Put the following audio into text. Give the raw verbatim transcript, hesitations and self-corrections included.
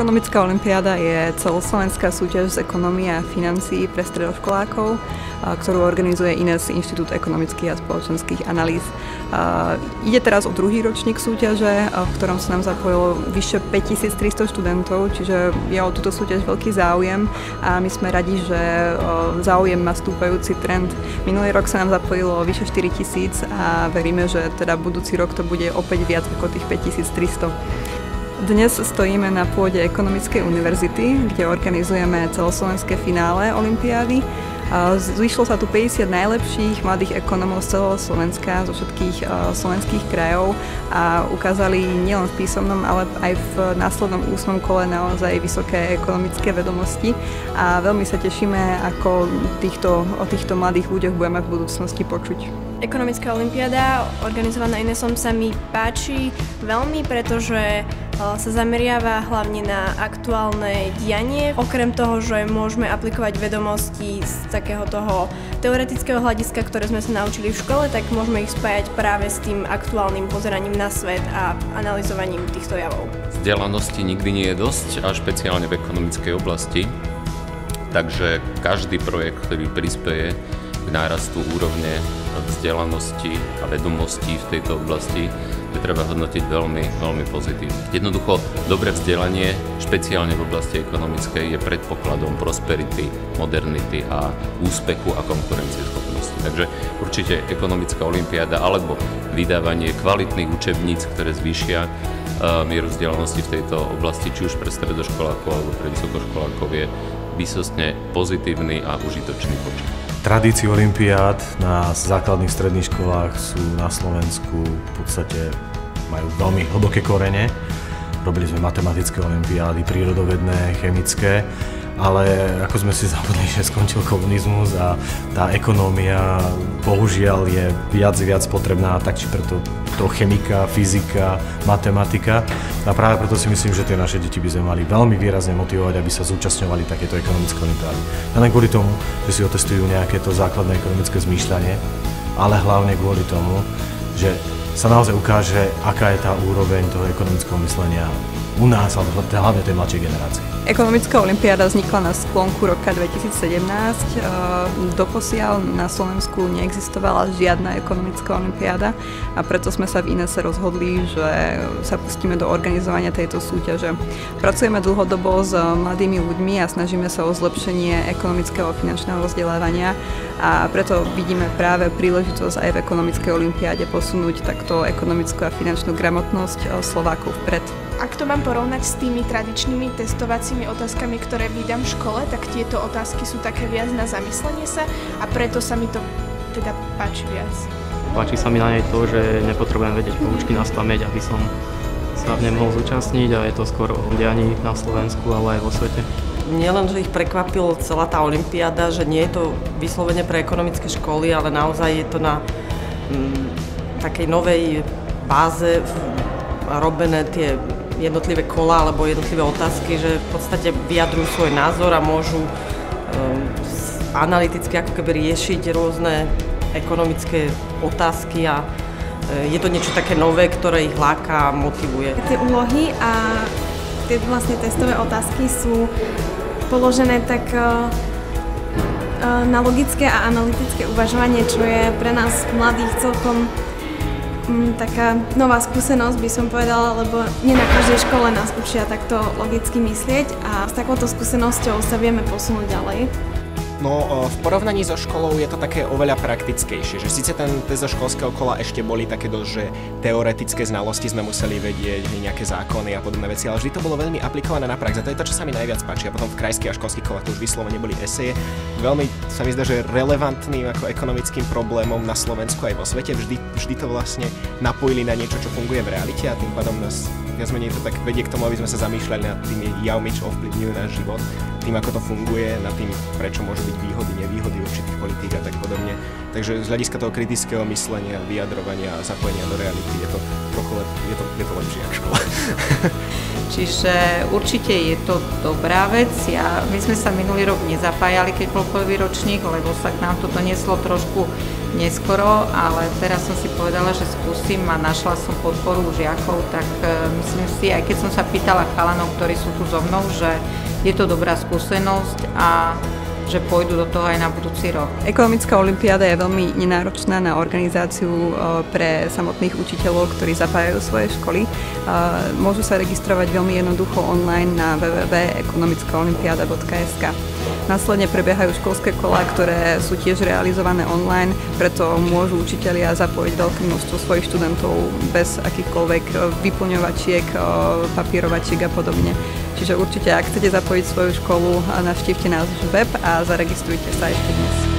Ekonomická olympiáda je celoslovenská súťaž z ekonomie a financií pre stredoškolákov, ktorú organizuje í en es, Inštitút ekonomických a spoločenských analýz. Ide teraz o druhý ročník súťaže, v ktorom sa nám zapojilo vyše päťtisíctristo študentov, čiže je o túto súťaž veľký záujem a my sme radi, že záujem má stúpajúci trend. Minulý rok sa nám zapojilo vyše štyritisíc a veríme, že teda budúci rok to bude opäť viac ako tých päťtisíctristo. Dnes stojíme na pôde Ekonomickej univerzity, kde organizujeme celoslovenské finále olympiády. Zvyšlo sa tu päťdesiat najlepších mladých ekonomov z celého Slovenska, zo všetkých slovenských krajov a ukázali nielen v písomnom, ale aj v následnom ústnom kole naozaj vysoké ekonomické vedomosti a veľmi sa tešíme, ako týchto, o týchto mladých ľuďoch budeme v budúcnosti počuť. Ekonomická olympiáda organizovaná í en esom sa mi páči veľmi, pretože sa zameriava hlavne na aktuálne dianie. Okrem toho, že môžeme aplikovať vedomosti z takého toho teoretického hľadiska, ktoré sme sa naučili v škole, tak môžeme ich spájať práve s tým aktuálnym pozeraním na svet a analyzovaním týchto javov. Vzdelanosti nikdy nie je dosť, a špeciálne v ekonomickej oblasti. Takže každý projekt, ktorý prispeje k nárastu úrovne vzdelanosti a vedomostí v tejto oblasti, je treba hodnotiť veľmi, veľmi pozitívne. Jednoducho, dobré vzdelanie, špeciálne v oblasti ekonomickej, je predpokladom prosperity, modernity a úspechu a konkurencieschopnosti. Takže určite ekonomická olympiáda alebo vydávanie kvalitných učebníc, ktoré zvýšia uh, mieru vzdelanosti v tejto oblasti, či už pre stredoškolákov alebo pre vysokoškolákov, je výsostne pozitívny a užitočný počin. Tradície olympiád na základných stredných školách sú na Slovensku v podstate majú veľmi hlboké korene. Robili sme matematické olympiády, prírodovedné, chemické, ale ako sme si zabudli, že skončil komunizmus a tá ekonómia bohužiaľ je viac a viac potrebná, tak či preto to chemika, fyzika, matematika. A práve preto si myslím, že tie naše deti by sme mali veľmi výrazne motivovať, aby sa zúčastňovali takéto ekonomické olympiády. A len kvôli tomu, že si otestujú nejaké to základné ekonomické zmýšľanie, ale hlavne kvôli tomu, že sa naozaj ukáže, aká je tá úroveň toho ekonomického myslenia u nás, ale hlavne tej mladšej generácie. Ekonomická olympiáda vznikla na sklonku roka dvetisícsedemnásť. Doposiaľ na Slovensku neexistovala žiadna ekonomická olympiáda a preto sme sa v í en ese rozhodli, že sa pustíme do organizovania tejto súťaže. Pracujeme dlhodobo s mladými ľuďmi a snažíme sa o zlepšenie ekonomického a finančného vzdelávania a preto vidíme práve príležitosť aj v ekonomickej olympiáde posunúť takto ekonomickú a finančnú gramotnosť Slovákov vpred. Ak to mám porovnať s tými tradičnými testovacími otázkami, ktoré vydám v škole, tak tieto otázky sú také viac na zamyslenie sa a preto sa mi to teda páči viac. Páči sa mi na nej to, že nepotrebujem vedieť poučky na spamäť, aby som sa v nej mohol zúčastniť a je to skôr o dianí na Slovensku, ale aj vo svete. Nielen, že ich prekvapil celá tá olympiáda, že nie je to vyslovene pre ekonomické školy, ale naozaj je to na mm, takej novej báze robené tie jednotlivé kola alebo jednotlivé otázky, že v podstate vyjadrujú svoj názor a môžu um, analyticky ako keby riešiť rôzne ekonomické otázky a uh, je to niečo také nové, ktoré ich láka a motivuje. Tie úlohy a tie vlastne testové otázky sú položené tak uh, uh, na logické a analytické uvažovanie, čo je pre nás mladých celkom taká nová skúsenosť, by som povedala, lebo nie na každej škole nás učia takto logicky myslieť a s takouto skúsenosťou sa vieme posunúť ďalej. No, v porovnaní so školou je to také oveľa praktickejšie, že síce ten test zo školského kola ešte boli také dosť, že teoretické znalosti sme museli vedieť, nejaké zákony a podobné veci, ale vždy to bolo veľmi aplikované na prax a to je to, čo sa mi najviac páči. A potom v krajských a školských kolách to už vyslovene boli eseje. Veľmi sa mi zdá, že relevantným ako ekonomickým problémom na Slovensku aj vo svete vždy, vždy to vlastne napojili na niečo, čo funguje v realite a tým pádom nás viac menej to tak vedie k tomu, aby sme sa zamýšľali nad tými javmi, čo ovplyvňujú náš život, tým, ako to funguje, nad tým, prečo môžu byť výhody, nevýhody určitých politík a tak podobne. Takže z hľadiska toho kritického myslenia, vyjadrovania a zapojenia do reality je to trochu lep, je to, je to lepšie ako škola. Čiže určite je to dobrá vec. Ja, my sme sa minulý rok nezapájali, keď bol prvý ročník, lebo sa k nám to donieslo trošku neskoro, ale teraz som si povedala, že skúsim a našla som podporu žiakov, tak myslím si, aj keď som sa pýtala chalanov, ktorí sú tu so mnou, že je to dobrá skúsenosť a že pôjdu do toho aj na budúci rok. Ekonomická olympiáda je veľmi nenáročná na organizáciu pre samotných učiteľov, ktorí zapájajú svoje školy. Môžu sa registrovať veľmi jednoducho online na w w w bodka ekonomická olympiáda bodka es ka. Následne prebiehajú školské kolá, ktoré sú tiež realizované online, preto môžu učitelia zapojiť veľké množstvo svojich študentov bez akýchkoľvek vyplňovačiek, papírovačiek a podobne. Čiže určite, ak chcete zapojiť svoju školu, navštívte náš web a zaregistrujte sa ešte dnes.